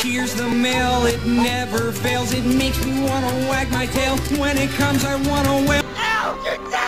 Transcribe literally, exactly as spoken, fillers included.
Here's the mail, it never fails. It makes me wanna wag my tail. When it comes, I wanna wail. Ow, you're dead!